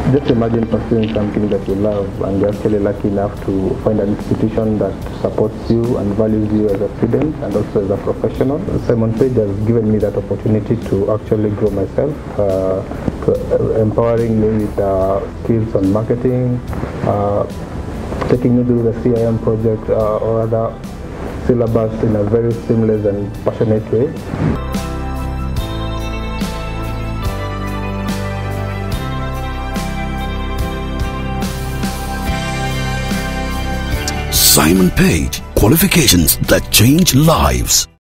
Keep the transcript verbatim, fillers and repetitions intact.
Just imagine pursuing something that you love and you're actually lucky enough to find an institution that supports you and values you as a student and also as a professional. C I M Page has given me that opportunity to actually grow myself, uh, to, uh, empowering me with uh, skills on marketing, uh, taking me through the C I M project uh, or other syllabus in a very seamless and passionate way. C I M Page, qualifications that change lives.